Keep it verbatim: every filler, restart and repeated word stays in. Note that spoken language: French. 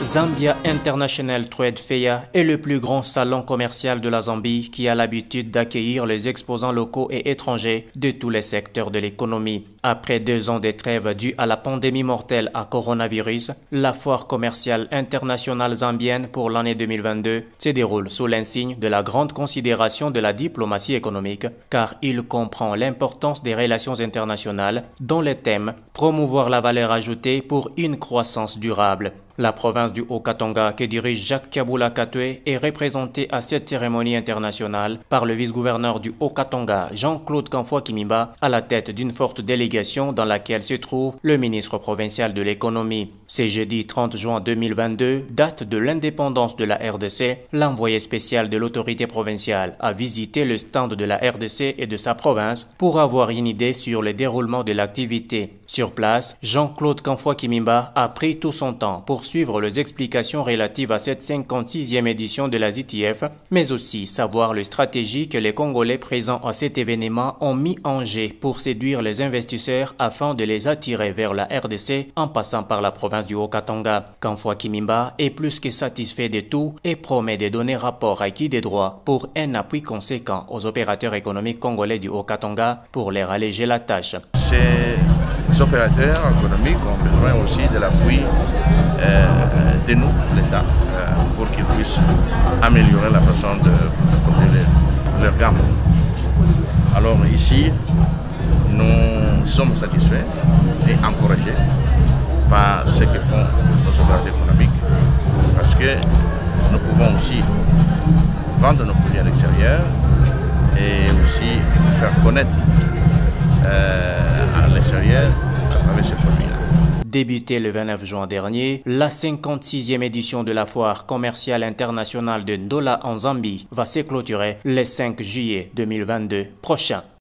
Zambia International Trade Fair est le plus grand salon commercial de la Zambie qui a l'habitude d'accueillir les exposants locaux et étrangers de tous les secteurs de l'économie. Après deux ans de trêve due à la pandémie mortelle à coronavirus, la foire commerciale internationale zambienne pour l'année deux mille vingt-deux se déroule sous l'insigne de la grande considération de la diplomatie économique, car il comprend l'importance des relations internationales dont les thèmes promouvoir la valeur ajoutée pour une croissance durable. La province du Haut-Katanga que dirige Jacques Kabula Katwe est représentée à cette cérémonie internationale par le vice-gouverneur du Haut-Katanga, Jean-Claude Kamfwa Kimimba, à la tête d'une forte délégation dans laquelle se trouve le ministre provincial de l'économie. Ce jeudi trente juin deux mille vingt-deux, date de l'indépendance de la R D C, l'envoyé spécial de l'autorité provinciale a visité le stand de la R D C et de sa province pour avoir une idée sur le déroulement de l'activité. Sur place, Jean-Claude Kamfwa Kimimba a pris tout son temps pour suivre les explications relatives à cette cinquante-sixième édition de la Z T F, mais aussi savoir les stratégies que les Congolais présents à cet événement ont mis en jeu pour séduire les investisseurs afin de les attirer vers la R D C en passant par la province du Haut-Katanga. Kamfwa Kimimba est plus que satisfait de tout et promet de donner rapport acquis des droits pour un appui conséquent aux opérateurs économiques congolais du Haut-Katanga pour leur alléger la tâche. Les opérateurs économiques ont besoin aussi de l'appui euh, de nous, l'État, euh, pour qu'ils puissent améliorer la façon de, de leur gamme. Alors ici, nous sommes satisfaits et encouragés par ce que font nos opérateurs économiques, parce que nous pouvons aussi vendre nos produits à l'extérieur et aussi faire connaître euh, à l'extérieur à travers ces produits-là. Débutée le vingt-neuf juin dernier, la cinquante-sixième édition de la foire commerciale internationale de Ndola en Zambie va se clôturer le cinq juillet deux mille vingt-deux prochain.